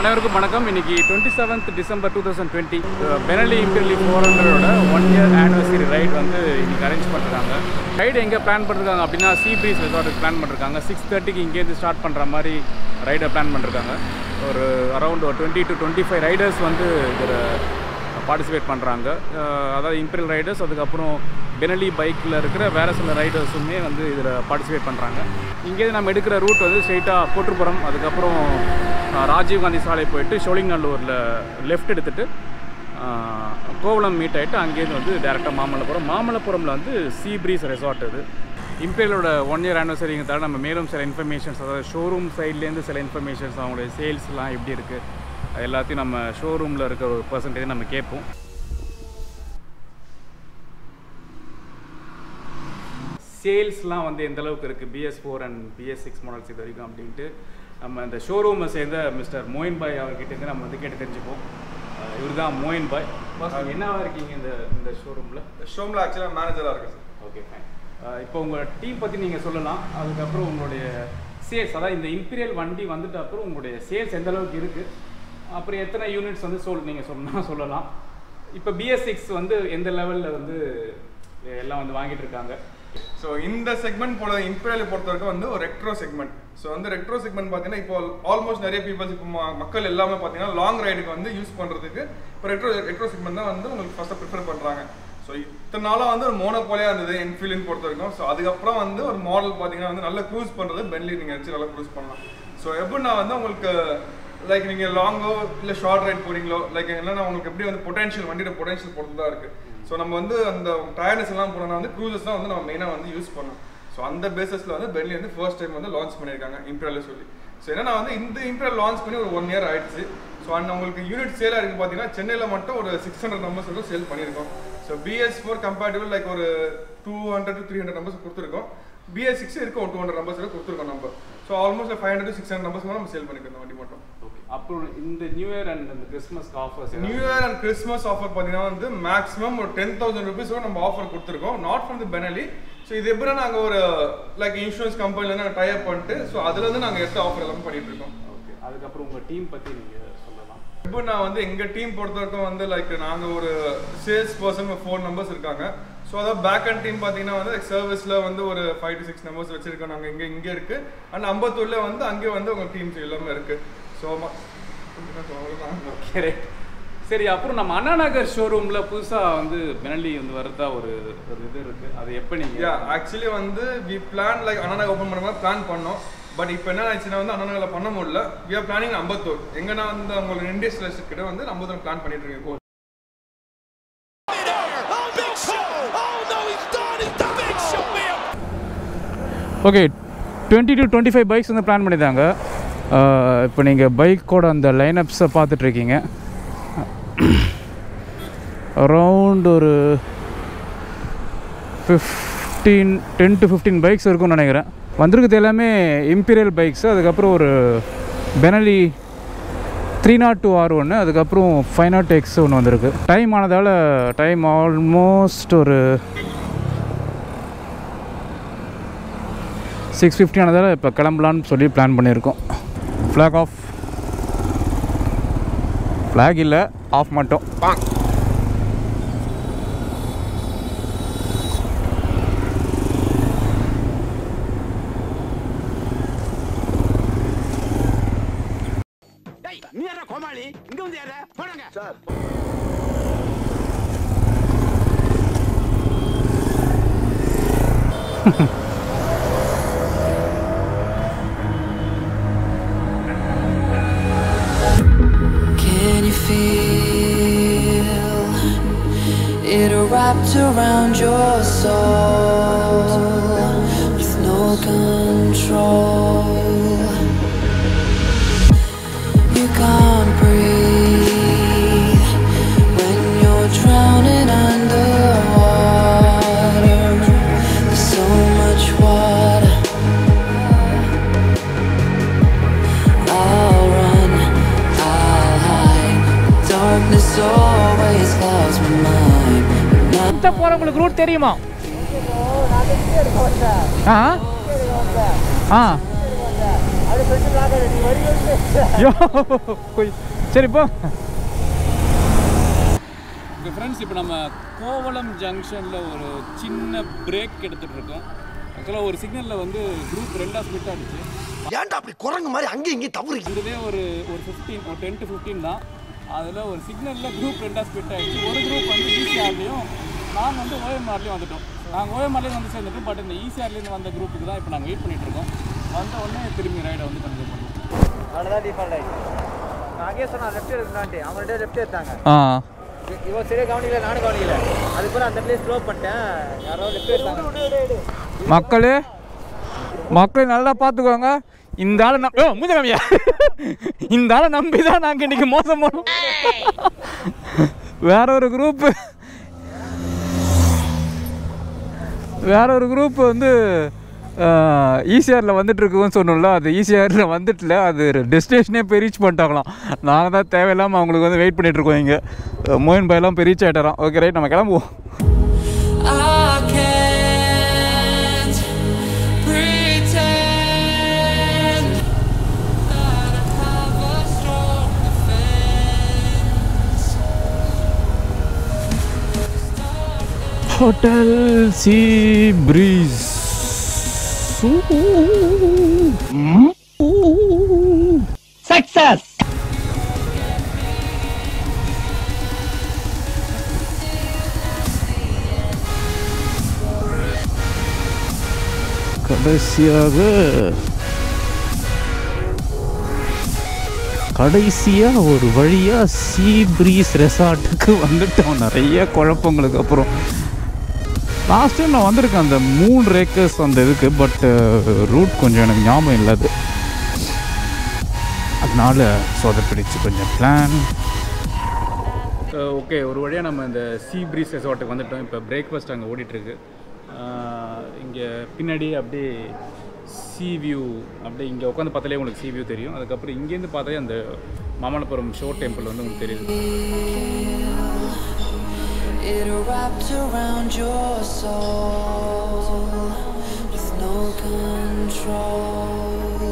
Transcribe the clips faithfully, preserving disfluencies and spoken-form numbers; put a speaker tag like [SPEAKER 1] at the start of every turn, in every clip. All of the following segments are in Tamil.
[SPEAKER 1] அனைவருக்கும் வணக்கம். இன்னைக்கு twenty seventh December two thousand twenty Benelli Imperiale four ஹண்ட்ரடோட ஒன் இயர் ஆனிவர்சரி ரைட் வந்து இன்னைக்கு அரேஞ்ச் பண்ணுறாங்க. ரைடு எங்கே பிளான் பண்ணிருக்காங்க அப்படின்னா சீ ப்ரீஸ் ரெசார்ட்டுக்கு பிளான் பண்ணிருக்காங்க. சிக்ஸ் தேர்ட்டிக்கு இங்கேருந்து ஸ்டார்ட் பண்ணுற மாதிரி ரைடை பிளான் பண்ணிருக்காங்க. ஒரு அரௌண்ட் ஒரு twenty to twenty five riders வந்து இதில் பார்ட்டிசிபேட் பண்ணுறாங்க. அதாவது இம்பீரியல் ரைடர்ஸ், அதுக்கப்புறம் பெனலி பைக்கில் இருக்கிற வேறு சில ரைடர்ஸுமே வந்து இதில் பார்ட்டிசிபேட் பண்ணுறாங்க. இங்கேருந்து நம்ம எடுக்கிற ரூட் வந்து ஸ்ட்ரெயிட்டாக கோட்டுப்புறம், அதுக்கப்புறம் ராஜீவ்காந்தி சாலை போயிட்டு ஷோலிங்கநல்லூரில் லெஃப்ட் எடுத்துகிட்டு கோவளம் மீட் ஆகிட்டு அங்கேருந்து வந்து டேரெக்டாக மாமல்லபுரம். மாமல்லபுரமில் வந்து சீ ப்ரீஸ் ரெசார்ட். இது இம்பீரியலோட ஒன் இயர் ஆனிவர்சரிங்க தவிர நம்ம மேலும் சில இன்ஃபர்மேஷன்ஸ், அதாவது ஷோரூம் சைட்லேருந்து சில இன்ஃபர்மேஷன்ஸ், அவங்களுடைய சேல்ஸ்லாம் எப்படி இருக்குது எல்லாத்தையும் நம்ம ஷோரூமில் இருக்கிற ஒரு பர்சன்டேஜ் நம்ம கேட்போம். சேல்ஸ்லாம் வந்து எந்த அளவுக்கு இருக்குது BS four and BS six models இது வரைக்கும் அப்படின்ட்டு நம்ம இந்த ஷோரூமை சேர்ந்த மிஸ்டர் மோயின் பாய் அவர்கிட்ட நம்ம வந்து கேட்டு தெரிஞ்சுப்போம். இவர் தான் மோயின் பாய். என்னவா இருக்கீங்க இந்த இந்த ஷோரூமில்?
[SPEAKER 2] ஷோரூமில் ஆக்சுவலாக மேனேஜராக இருக்குது சார்.
[SPEAKER 1] Okay, fine. இப்போ உங்கள் டீம் பற்றி நீங்கள் சொல்லலாம். அதுக்கப்புறம் உங்களுடைய சேல்ஸ், அதாவது இந்த இம்பீரியல் வண்டி வந்துட்டு அப்புறம் உங்களுடைய சேல்ஸ் எந்த அளவுக்கு இருக்குது, அப்புறம் எத்தனை யூனிட்ஸ் வந்து சொல் நீங்கள் சொன்னால் சொல்லலாம். இப்போ பிஎஸ் சிக்ஸ் வந்து எந்த லெவலில் வந்து எல்லாம் வந்து வாங்கிட்டு இருக்காங்க.
[SPEAKER 2] ஸோ இந்த செக்மெண்ட் போல இம்பீரியல் பொறுத்த வரைக்கும் வந்து ஒரு ரெட்ரோ செக்மெண்ட். ஸோ வந்து ரெட்ரோ செக்மெண்ட் பார்த்தீங்கன்னா இப்போ ஆல்மோஸ்ட் நிறைய பீப்பிள்ஸ் இப்போ மக்கள் எல்லாமே பார்த்தீங்கன்னா லாங் ரைடுக்கு வந்து யூஸ் பண்ணுறதுக்கு இப்போ ரெட்ரோ ரெட்ரோ செக்மெண்ட் தான் வந்து உங்களுக்கு ஃபஸ்ட்டு ப்ரிஃபர் பண்ணுறாங்க. ஸோ இத்தனை நாளாக வந்து ஒரு மோனோபோலியாக இருந்தது என்ஃபீல்டுன்னு பொறுத்த வரைக்கும். ஸோ அதுக்கப்புறம் வந்து ஒரு மாடல் பார்த்தீங்கன்னா வந்து நல்லா க்ரூஸ் பண்ணுறது பென்லி நீங்கள் வச்சு நல்லா க்ரூஸ் பண்ணலாம். ஸோ எப்படின்னா வந்து உங்களுக்கு லைக் நீங்கள் லாங்கோ இல்லை ஷார்ட் ரைட் போகிறீங்களோ, லைக் என்னன்னா உங்களுக்கு எப்படி வந்து பொட்டன்ஷியல் வண்டியோட பொட்டன்ஷியல் பொறுத்து தான் இருக்குது. ஸோ நம்ம வந்து அந்த டயர்னஸ் எல்லாம் போனோம்னா வந்து க்ரூசஸ் தான் வந்து நம்ம மெயினாக வந்து யூஸ் பண்ணோம். ஸோ அந்த பேஸஸில் வந்து பென்லி வந்து ஃபர்ஸ்ட் டைம் வந்து லான்ச் பண்ணியிருக்காங்க இம்பீரியல் சொல்லி. ஸோ என்னன்னா வந்து இந்த இம்பீரியல் லான்ச் பண்ணி ஒரு ஒன் இயர் ஆயிடுச்சு. ஸோ அண்ட் உங்களுக்கு யூனிட் சேலாக இருக்குது பார்த்தீங்கன்னா சென்னையில் மட்டும் ஒரு சிக்ஸ் ஹண்ட்ரட் நம்பர்ஸ் வந்து சேல் பண்ணியிருக்கோம். So BS four comparative like ஒரு two hundred to three hundred numbers கொடுத்துருக்கோம். பிஎஸ் சிக்ஸ் இருக்கும் ஒரு டூ ஹண்ட்ரட் நம்பர்ஸ் கொடுத்துருக்கோம் நம்ம. So almost five hundred to six hundred numbers நம்ம சேல் பண்ணிக்கிறோம் வண்டி மட்டும்.
[SPEAKER 1] அப்புறம் இந்த நியூ இயர் அண்ட் இந்த Christmas offers,
[SPEAKER 2] new year and Christmas offer பார்த்தீங்கன்னா வந்து மேக்ஸிமம் ஒரு டென் தௌசண்ட் ருபீஸ் நம்ம ஆஃபர் கொடுத்துருக்கோம். Not from the Benelli. So இது எப்படின்னா நாங்கள் ஒரு லைக் இன்சூரன்ஸ் கம்பெனிலேருந்து நாங்கள் டை அப் பண்ணிட்டு ஸோ அதுலேருந்து நாங்கள் எடுத்து ஆஃபர் எல்லாமே பண்ணிட்டு இருக்கோம்.
[SPEAKER 1] ஓகே, அதுக்கப்புறம் உங்கள் டீம் பற்றி நீங்கள் சொல்லலாம்.
[SPEAKER 2] இப்போ நான் வந்து எங்கள் டீம் பொறுத்த வரைக்கும் வந்து லைக் நாங்கள் ஒரு சேல்ஸ் பர்சன் ஃபோர் நம்பர்ஸ் இருக்காங்க. ஸோ அதாவது பேக் அண்ட் டீம் பார்த்தீங்கன்னா வந்து சர்வீஸில் வந்து ஒரு ஃபைவ் டு சிக்ஸ் நம்பர்ஸ் வச்சிருக்கோம் நாங்கள் இங்கே இங்கே இருக்குது. அண்ட் அம்பத்தூரில் வந்து அங்கே வந்து உங்கள் டீம்ஸ் எல்லாமே இருக்குது. So
[SPEAKER 1] okay, right. சரி, அப்புறம் நம்ம அண்ணா நகர் ஷோரூமில் புதுசாக வந்து பெனலி வந்து வரதா ஒரு ஒரு இது இருக்குது. அது எப்போ நீங்கள்?
[SPEAKER 2] யா ஆக்சுவலி வந்து we plan like Anna Nagar open பண்ணுற பிளான் பண்ணோம். பட் இப்போ என்ன ஆச்சுன்னா வந்து அண்ணா நகரில் பண்ண முடியல. We are planning Ambattur. எங்கன்னா வந்து அவங்களோட இண்டஸ்ட்ரியலிஸ்ட் கிட்ட வந்து அம்பத்தூர் பிளான் பண்ணிட்டு இருக்கோம்.
[SPEAKER 1] Okay, twenty to twenty five bikes வந்து பிளான் பண்ணியிருந்தாங்க. இப்போ நீங்கள் பைக்கோட அந்த லைனப்ஸை பார்த்துட்ருக்கீங்க. அரவுண்ட் ஒரு fifteen ten to fifteen bikes இருக்கும்னு நினைக்கிறேன். வந்திருக்குது எல்லாமே இம்பீரியல் பைக்ஸு. அதுக்கப்புறம் ஒரு Benelli three not two R ஒன்று, அதுக்கப்புறம் ஃபைவ் நாட் எக்ஸ் ஒன்று வந்திருக்கு. டைம் ஆனதால் டைம் ஆல்மோஸ்ட் ஒரு சிக்ஸ் ஃபிஃப்டி ஆனதால் இப்போ கிளம்பலான்னு சொல்லி பிளான் பண்ணியிருக்கோம். ஃப்ளாக் ஆஃப், ஃப்ளாக் இல்லை, ஆஃப் மட்டும்.
[SPEAKER 3] It wrapped around your soul with no control. You can't breathe when you're drowning underwater. There's so much water. I'll run, I'll hide. Darkness always clouds my mind.
[SPEAKER 1] போறவங்களுக்கு ரூட் தெரியுமா? ஆ ஆ சரிப்பா ஃப்ரெண்ட்ஸ். இப்போ நம்ம கோவளம் ஜங்ஷனில் ஒரு சின்ன பிரேக் எடுத்துகிட்டு இருக்கோம். ஆக்சுவலாக ஒரு சிக்னலில் வந்து குரூப் ரெண்டாக ஸ்பிட் ஆகிடுச்சு.
[SPEAKER 4] ஏன்டா அப்படி குரங்கு மாதிரி அங்கேயும் இங்கேயும் தவறு?
[SPEAKER 1] இதுவே ஒரு ஒரு ஃபிஃப்டீன் ஒரு டென் டு ஃபிஃப்டீன் தான். அதில் ஒரு சிக்னலில் குரூப் ரெண்டாக ஸ்பிட் ஆகிடுச்சு. ஒரு குரூப் வந்து ஈசிஆர்லேயும் நாங்கள் வந்து ஓஎம்ஆர்லேயும் வந்துட்டோம். நாங்கள் ஓஎம்ஆர்லேயும் வந்து சேர்ந்துட்டோம். பட் இந்த ஈசிஆர்லேருந்து வந்த குரூப்புக்கு தான் இப்போ நாங்கள் வெயிட் பண்ணிகிட்டு இருக்கோம். வந்த உடனே திரும்பி ரைடை வந்து கன்சியூம் பண்ணுவோம்.
[SPEAKER 5] அவ்வளோதான் டிஃபால்ட் ஆகிடுச்சு. நான் அங்கேயே சொன்னேன் லெஃப்ட் எடுக்கலான்ட்டு. அவங்கள்ட்ட லெஃப்ட் எடுத்தாங்க.
[SPEAKER 1] ஆ
[SPEAKER 5] இவன் சரியாக கவனிக்கல, நானும் கவனிக்கல. அதுக்கப்புறம் அந்த பிளேஸ் ஸ்லோ பண்ணிட்டேன். யாரோ லெஃப்ட் எடுத்தாங்க.
[SPEAKER 1] மக்களே மக்களே நல்லா பார்த்துக்கோங்க. இந்த ஆளை நம் மூஞ்ச கம்மியா இந்த ஆளை நம்பி தான் நாங்கள் இன்னைக்கு மோசம் போனோம். வேற ஒரு குரூப்பு வேற ஒரு குரூப் வந்து ஈசிஆரில் வந்துட்டு இருக்குன்னு சொன்னோம்ல, அது ஈசிஆரில் வந்துட்டுல, அது டெஸ்டினேஷனே போய் ரீச் பண்ணிட்டாங்களாம். நாங்கள் தான் தேவையில்லாமல் அவங்களுக்கு வந்து வெயிட் பண்ணிட்டு இருக்கோம். இங்கே மோயின் பாயெல்லாம் போய் ரீச் ஆகிட்டாராம். ஓகே ரைட், நம்ம கிளம்புவோம். Hotel Sea Breeze.
[SPEAKER 4] Success.
[SPEAKER 1] கடைசியாக கடைசியாக ஒரு வழியாக சீ ப்ரீஸ் ரெசார்ட்டுக்கு வந்துட்டோம். நிறைய குழப்பங்களுக்கு அப்புறம். லாஸ்ட் டைம் நான் வந்திருக்கேன் அந்த மூணு ரேக்கர்ஸ் அந்த இதுக்கு. பட் ரூட் கொஞ்சம் எனக்கு ஞாபகம் இல்லாது, அதனால சொதப்பிடிச்சு கொஞ்சம் பிளான். ஓகே, ஒரு வழியாக நம்ம இந்த சீ ப்ரீஸ் ரெசார்ட்டுக்கு வந்துட்டோம். இப்போ பிரேக்ஃபாஸ்ட் அங்கே ஓடிட்டுருக்கு. இங்கே பின்னாடி அப்படியே சீ வியூ, அப்படியே இங்கே உட்காந்து பார்த்தாலே உங்களுக்கு சீ வியூ தெரியும். அதுக்கப்புறம் இங்கேருந்து பார்த்தாலே அந்த மாமல்லபுரம் ஷோ டெம்பிள் வந்து உங்களுக்கு தெரியுது.
[SPEAKER 3] It wrapped around your soul with no control.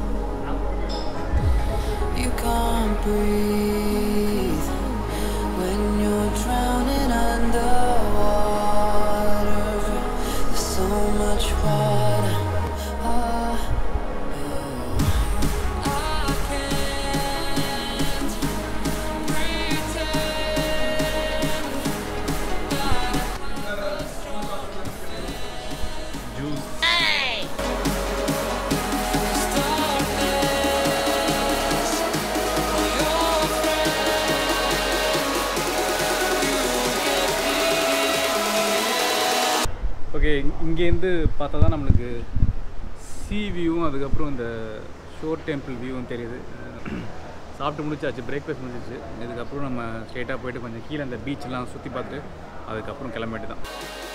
[SPEAKER 3] You can't breathe when you're drowning underwater. There's so much water. Ah, I can't pretend.
[SPEAKER 1] Okay, இங்கேருந்து பார்த்தா தான் நம்மளுக்கு சீ வியூவும் அதுக்கப்புறம் இந்த ஷோர் டெம்பிள் வியூவும் தெரியுது. சாப்பிட்டு முடிச்சாச்சு, பிரேக்ஃபாஸ்ட் முடிச்சிச்சு. இதுக்கப்புறம் நம்ம ஸ்ட்ரெயிட்டாக போயிட்டு கொஞ்சம் கீழே அந்த பீச்செலாம் சுற்றி பார்த்து அதுக்கப்புறம் கிளம்பிட்டு தான்.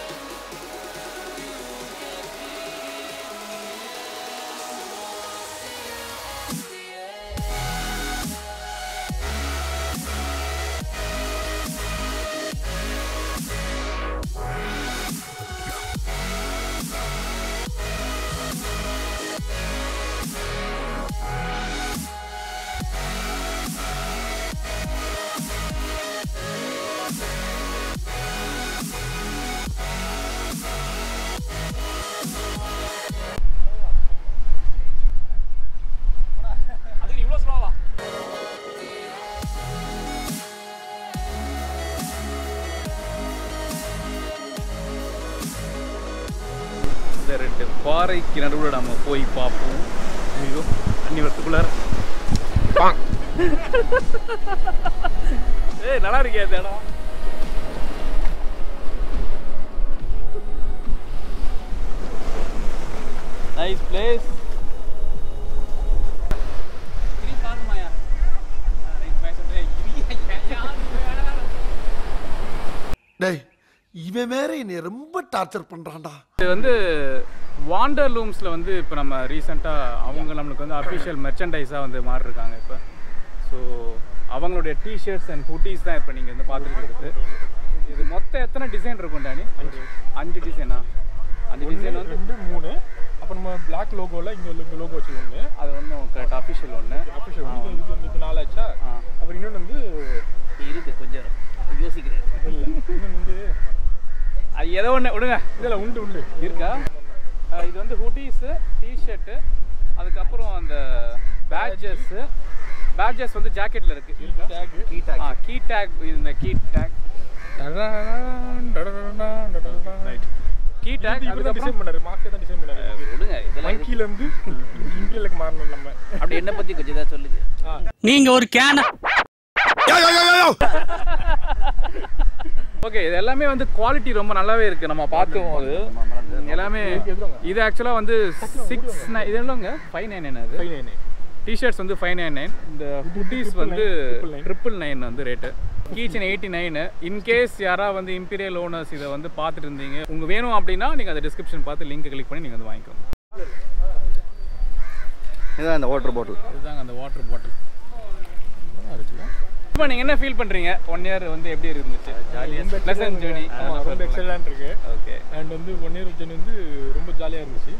[SPEAKER 1] ரெண்டு பாறைக்கு நடுவில் நம்ம போய் பார்ப்போம். ஐயோ, தண்ணி வரத்துக்குள்ளார ஏய் நல்லா இருக்கே அந்த இடம். Nice place.
[SPEAKER 4] டேய், இவன் வேற என்னை ரொம்ப டார்ச்சர் பண்றான்டா.
[SPEAKER 1] இது வந்து வாண்டர் லூம்ஸில் வந்து இப்போ நம்ம ரீசெண்டாக அவங்க நம்மளுக்கு வந்து அஃபிஷியல் மெர்ச்சன்டைஸாக வந்து மாறிருக்காங்க இப்போ. ஸோ அவங்களுடைய டிஷர்ட்ஸ் அண்ட் ஹுட்டீஸ் தான் இப்போ நீங்கள் வந்து பார்த்துட்டு இருக்குது. இது மொத்தம் எத்தனை டிசைன் இருக்கும் டானி? அஞ்சு அஞ்சு டிசைனா? அஞ்சு டிசைன் வந்து ரெண்டு மூணு
[SPEAKER 6] அப்போ நம்ம பிளாக் லோகோவில் இங்கே உள்ள லோகோ வச்சுக்கோங்க.
[SPEAKER 1] அது ஒன்றும் கரெக்ட் அஃபிஷியல் ஒன்று
[SPEAKER 6] அஃபிஷியல் ஒன்று இது வந்து இப்போ நாளாச்சா. அப்புறம் இன்னொன்று வந்து
[SPEAKER 5] இருக்கு கொஞ்சம் யோசிக்கிறேன்.
[SPEAKER 6] இல்லை இன்னொன்று வந்து
[SPEAKER 1] அது ஏதோ ஒன்று விடுங்க.
[SPEAKER 6] இல்லை உண்டு உண்டு
[SPEAKER 1] இருக்கா? இது வந்து ஹூடிஸு, டிஷர்ட்டு, அதுக்கப்புறம் அந்த பேட்ஜஸ்ஸு. பேட்ஜஸ் வந்து ஜாக்கெட்டில் இருக்குது. இருக்கா?
[SPEAKER 5] Key tag.
[SPEAKER 1] ஆ கீ டேக். இந்த key tag
[SPEAKER 6] right.
[SPEAKER 1] Key tag
[SPEAKER 6] இவர் தான் டிசைன் பண்ணாரு. மாஃபியா தான் டிசைன் பண்ணாரு.
[SPEAKER 5] விடுங்க இதெல்லாம்.
[SPEAKER 6] மங்கிலேருந்து இம்பீரியலுக்கு மாறணும் நம்ம.
[SPEAKER 5] அப்படி என்ன பற்றி கொஞ்சம் இதாக சொல்லுங்க.
[SPEAKER 7] நீங்க ஒரு கேன.
[SPEAKER 1] ஓகே, இது எல்லாமே வந்து குவாலிட்டி ரொம்ப நல்லாவே இருக்குது. நம்ம பார்க்கும்போது எல்லாமே இது ஆக்சுவலாக வந்து சிக்ஸ் நைன் இது இல்லைங்க ஃபைவ் நைன் நைன் அது
[SPEAKER 6] ஃபைவ் நைன்
[SPEAKER 1] டிஷர்ட்ஸ் வந்து ஃபைவ் நைன் நைன் இந்த ஹுட்டீஸ் வந்து ட்ரிபிள் நைன் வந்து rate. Keychain eighty nine. In case யாராவது வந்து இம்பீரியல் ஓனர்ஸ் இதை வந்து பார்த்துட்டு இருந்தீங்க, உங்களுக்கு வேணும் அப்படின்னா நீங்கள் அதை டிஸ்கிரிப்ஷன் பார்த்து லிங்க் கிளிக் பண்ணி நீங்கள் வந்து வாங்கிக்கோங்க.
[SPEAKER 5] இதுதான் இந்த வாட்டர் பாட்டில்.
[SPEAKER 1] இதுதாங்க அந்த வாட்டர் பாட்டில். இப்போ நீங்கள் என்ன ஃபீல் பண்ணுறீங்க? ஒன் இயர் வந்து எப்படி இருந்துச்சு? ஜாலியாக ப்ளசன்ட் ஜர்னி.
[SPEAKER 6] ரொம்ப எக்ஸலண்ட் இருக்கு.
[SPEAKER 1] ஓகே.
[SPEAKER 6] அண்ட் வந்து ஒன் இயர் ஜர்னி வந்து ரொம்ப ஜாலியாக இருந்துச்சு.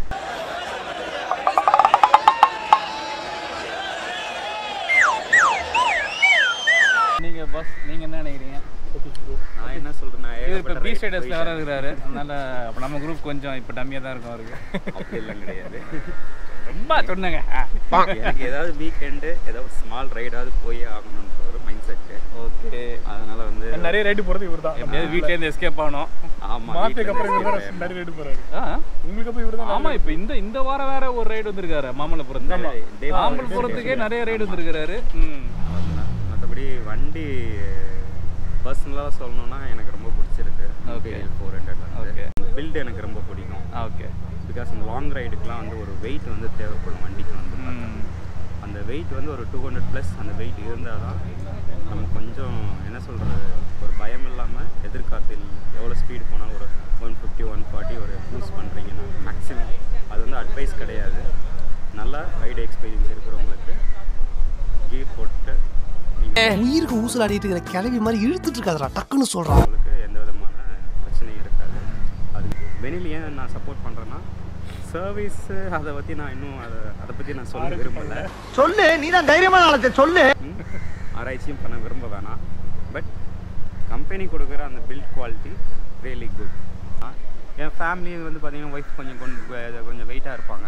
[SPEAKER 1] நீங்கள் பஸ் நீங்கள் என்ன நினைக்கிறீங்க?
[SPEAKER 5] நான் என்ன சொல்கிறேன்னா,
[SPEAKER 1] இது இப்போ பி ஸ்டேட்டஸில் வேறு இருக்கிறாரு. அதனால் அப்போ நம்ம குரூப் கொஞ்சம் இப்போ டம்மியாக தான் இருக்கும் அவருக்கு.
[SPEAKER 5] அப்படி எல்லாம் கிடையாது.
[SPEAKER 1] ரொம்ப சொன்னங்க.
[SPEAKER 5] எனக்கு ஏதாவது வீக்கெண்டு ஏதாவது ஸ்மால் ரைடாவது போய் ஆகணுன்ற ஒரு மைண்ட் செட்டு.
[SPEAKER 1] ஓகே.
[SPEAKER 5] அதனால வந்து
[SPEAKER 6] நிறைய ரைடு போகிறது இவர் தான்.
[SPEAKER 1] எப்படியாவது வீட்டிலேருந்து எஸ்கேப் ஆகணும்.
[SPEAKER 5] ஆமாம்,
[SPEAKER 6] மாஃபியாக்கு அப்புறம் இவர் தான் நிறைய ரைடு போகிறாரு.
[SPEAKER 1] ஆ
[SPEAKER 6] உங்களுக்கு அப்போ இவர் தான்.
[SPEAKER 1] ஆமாம், இப்போ இந்த இந்த வாரம் வேற ஒரு ரைடு வந்திருக்காரு மாமல்லபுரத்துக்கு. மாமல்லபுரத்துக்கே நிறைய ரைடு வந்திருக்கிறாரு. ம்.
[SPEAKER 5] மற்றபடி வண்டி பர்சனலாக சொல்லணும்னா எனக்கு ரொம்ப பிடிச்சிருக்கு.
[SPEAKER 1] Okay.
[SPEAKER 5] Four hundred
[SPEAKER 1] okay.
[SPEAKER 5] Build எனக்கு ரொம்ப பிடிக்கும்.
[SPEAKER 1] ஓகே.
[SPEAKER 5] பிகாஸ் இந்த லாங் ரைடுக்கெலாம் வந்து ஒரு வெயிட் வந்து தேவைப்படும் வண்டிக்கு வந்து. அந்த வெயிட் வந்து ஒரு டூ ஹண்ட்ரட் ப்ளஸ் அந்த வெயிட் இருந்தால் தான் நம்ம கொஞ்சம் என்ன சொல்கிறது, ஒரு பயம் இல்லாமல் எதிர்காலத்தில் எவ்வளோ ஸ்பீடு போனாலும் ஒரு ஒன் ஃபிஃப்டி ஒன் ஃபார்ட்டி ஒரு யூஸ் பண்ணுறீங்கன்னா மேக்ஸிமம் அது வந்து அட்வைஸ் கிடையாது. நல்லா ரைடு எக்ஸ்பீரியன்ஸ் இருக்கிறவங்களுக்கு கீர் போட்டு
[SPEAKER 4] உயிருக்கு ஊசலாடிட்டு இருக்கிற கிளவி மாதிரி இழுத்துட்டு இருக்காதடா, டக்குன்னு சொல்றான்.
[SPEAKER 5] உங்களுக்கு எந்த விதமான பிரச்சனையும் இருக்காது. அது வெளியில் ஏன் நான் சப்போர்ட் பண்ணுறேன்னா, சர்வீஸ் அதை பற்றி நான் இன்னும் அதை அதை பற்றி நான் சொல்ல விரும்பலை.
[SPEAKER 4] சொல்லு, நீ தான் தைரியமான ஆளத்தை சொல்லு.
[SPEAKER 5] ஆராய்ச்சியும் பண்ண விரும்ப வேணாம். பட் கம்பெனி கொடுக்குற அந்த பில்ட் குவாலிட்டி ரியலி குட். என் ஃபேமிலி வந்து பார்த்தீங்கன்னா ஒய்ஃப் கொஞ்சம் கொஞ்சம் கொஞ்சம் வெயிட்டாக இருப்பாங்க.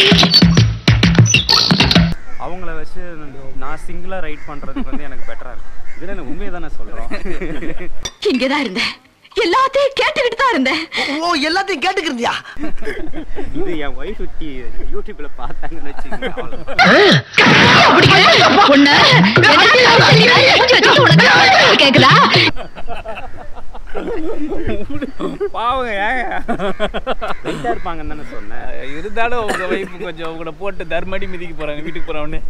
[SPEAKER 5] அவங்கள வச்சு நான் சிங்கிளாக ரைட் பண்ணுறதுக்கு வந்து எனக்கு பெட்டராக இருக்கும். இதில் நான் உண்மையை தானே சொல்கிறோம்.
[SPEAKER 8] இங்கே தான் இருந்தேன், எல்லாத்தையும் கேட்டுக்கிட்டு தான் இருந்தேன்.
[SPEAKER 4] ஓ, எல்லாத்தையும் கேட்டுக்கிறியா?
[SPEAKER 5] இது என் ஒய்ஃப் யூடியூப்ல பார்த்தாங்கன்னு வச்சுக்கோங்க.
[SPEAKER 8] கேக்குதா?
[SPEAKER 1] பாவங்க, ஏங்க
[SPEAKER 5] வெயிட்டாக இருப்பாங்கன்னு தானே சொன்னேன்.
[SPEAKER 1] இருந்தாலும் உங்க வைப்பு கொஞ்சம் உங்களை போட்டு தர்மடி மிதிக்க போறாங்க வீட்டுக்கு போறவொடனே.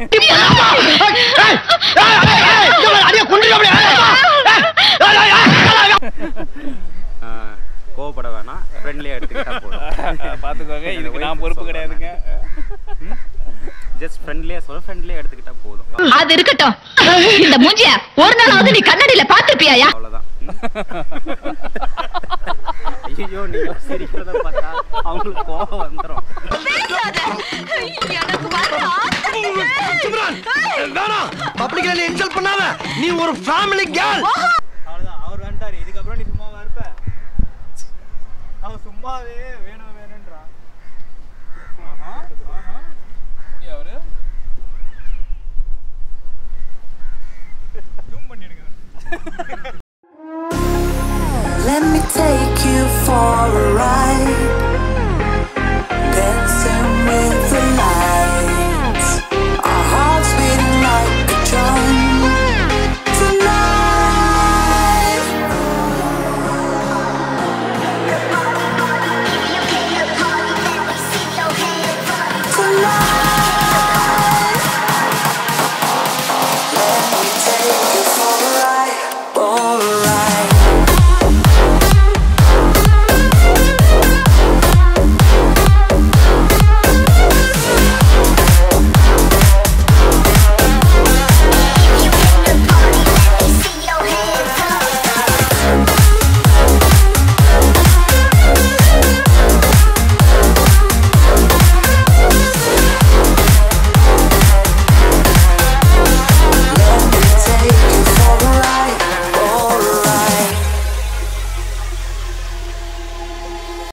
[SPEAKER 5] கோவப்பட வேணாம், ஃப்ரெண்ட்லியாக எடுத்துக்கிட்டா போதும்.
[SPEAKER 1] பார்த்துக்கோங்க, இதுக்கு நான் பொறுப்பு கிடையாதுங்க.
[SPEAKER 5] ஜஸ்ட் ஃப்ரெண்ட்லியாக சொல்ல, ஃப்ரெண்ட்லியாக எடுத்துக்கிட்டா போதும்.
[SPEAKER 8] அது இருக்கட்டும். இந்த மூஞ்சிய ஒரு நாளாவது நீ கண்ணாடியில பாத்துப்பியா?
[SPEAKER 5] அவ்வளோதான். ஐயோ, நீங்க சிரிக்கிறத பார்த்தா அவங்களுக்கு கோவம் வந்துடும்.
[SPEAKER 4] பப்ளிக்ல இன்சல்ட் பண்ணாத, நீ ஒரு ஃபேமிலி கேர்ள்.
[SPEAKER 5] அவ்வளோதான், அவர் வந்துட்டாரு. இதுக்கப்புறம் நீ சும்மாவா இருப்ப? அவன் சும்மாவே வேணும் வேணும்ன்றான்.
[SPEAKER 1] அவரு
[SPEAKER 6] ஜூம் பண்ணிடுங்க.